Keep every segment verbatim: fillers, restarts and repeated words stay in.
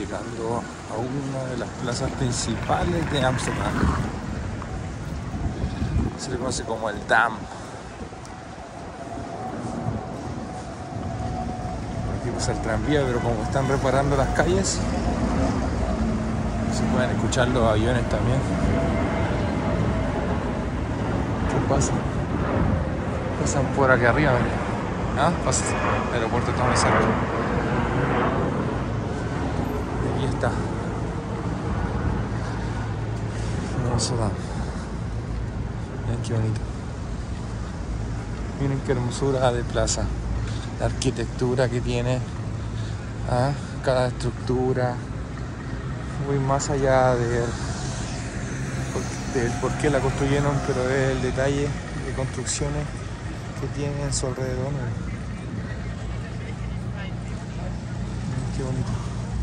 llegando a una de las plazas principales de Ámsterdam. Se le conoce como el Dam. Aquí pasa el tranvía, pero como están reparando las calles, se pueden escuchar los aviones también. ¿Qué pasa? Pasan por aquí arriba, ¿verdad? ¿Ah? Pasa. El aeropuerto está muy cerca. Y aquí está. Hermoso Dam. Miren qué bonito. Miren qué hermosura de plaza. La arquitectura que tiene. ¿Ah? Cada estructura. Muy más allá de, de por qué la construyeron, pero es el detalle de construcciones que tiene en su alrededor. Qué bonito.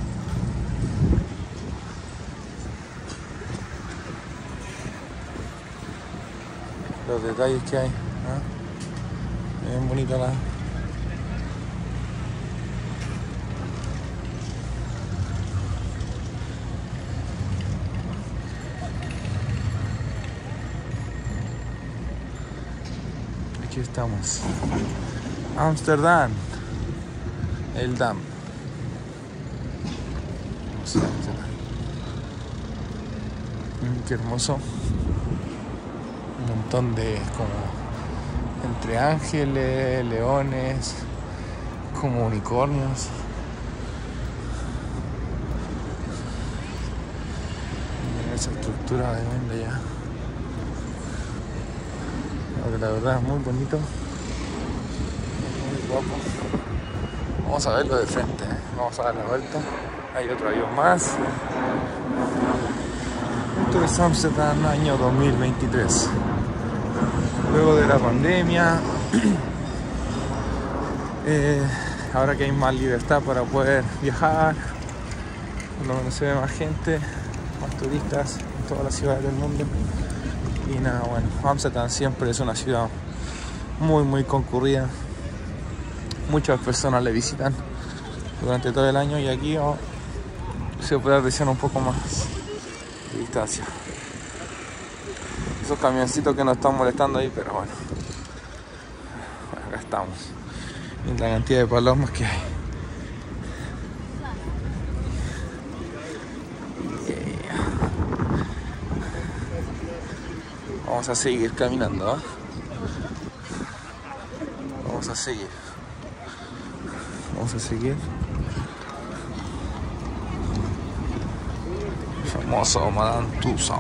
Los detalles que hay. ¿Ah? Es bonita la... Aquí estamos. Ámsterdam. El Dam. Qué hermoso. Un montón de como entre ángeles, leones, como unicornios. Miren esa estructura de venda ya. Porque la verdad es muy bonito. Muy guapo. Vamos a verlo de frente, ¿eh? Vamos a dar la vuelta. Hay otro avión más. Esto es Ámsterdam, año dos mil veintitrés. Luego de la pandemia, eh, ahora que hay más libertad para poder viajar, por lo menos se ve más gente, más turistas en todas las ciudades del mundo. Y nada, bueno, Ámsterdam siempre es una ciudad muy muy concurrida. Muchas personas le visitan durante todo el año y aquí oh, se puede apreciar un poco más de distancia. Esos camioncitos que nos están molestando ahí, pero bueno, bueno acá estamos. Y la cantidad de palomas que hay. Yeah. Vamos a seguir caminando, ¿eh? Vamos a seguir. Vamos a seguir. Famoso Madame Tussauds.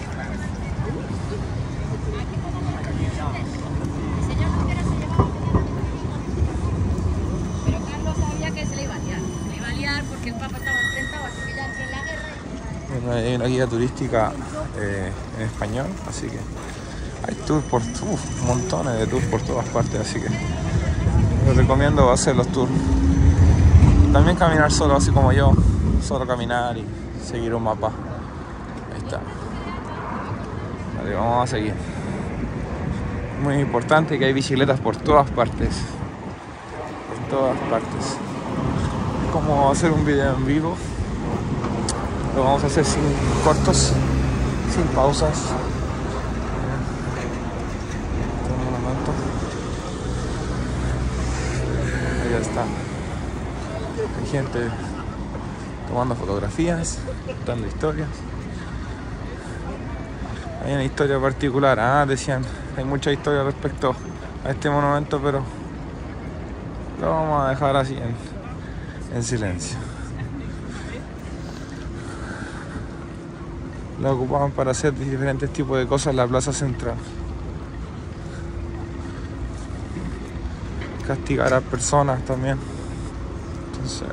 Pero Carlos sabía que se le iba a liar. Se le iba a liar porque el Papa estaba enfrentado, así que ya entró en la guerra. Bueno, hay una guía turística eh, en español, así que hay tours por uf, montones de tours por todas partes, así que les recomiendo hacer los tours. También caminar solo, así como yo, solo caminar y seguir un mapa. Ahí está. Vale, vamos a seguir. Muy importante que hay bicicletas por todas partes. Por todas partes. Es como hacer un video en vivo. Lo vamos a hacer sin cortos, sin pausas. Ahí está. Hay gente tomando fotografías, contando historias. Hay una historia particular, ah, decían, hay mucha historia respecto a este monumento, pero lo vamos a dejar así en, en silencio. Lo ocupaban para hacer diferentes tipos de cosas en la plaza central. Castigar a personas también. Entonces,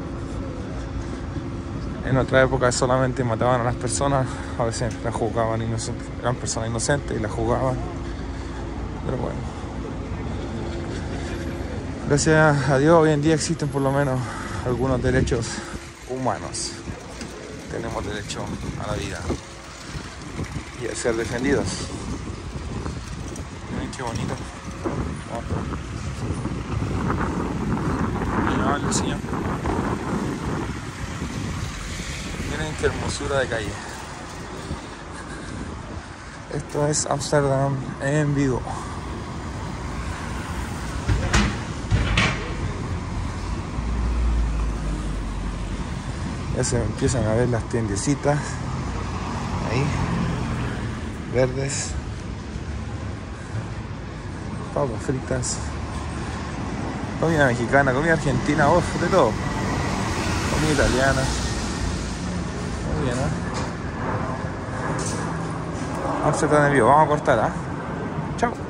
en otra época solamente mataban a las personas, a veces las juzgaban inocentes, eran personas inocentes y las juzgaban. Pero bueno, gracias a Dios hoy en día existen por lo menos algunos derechos humanos. Tenemos derecho a la vida y a ser defendidos. Miren qué bonito. Y no, el señor. Miren qué hermosura de calle. Esto es Ámsterdam en vivo. Ya se empiezan a ver las tiendecitas ahí, verdes, papas fritas, comida mexicana, comida argentina, oh, de todo, comida italiana. Muy bien, ¿eh? Ámsterdam en vivo. Vamos a cortar, ¿ah? ¿eh? Chao.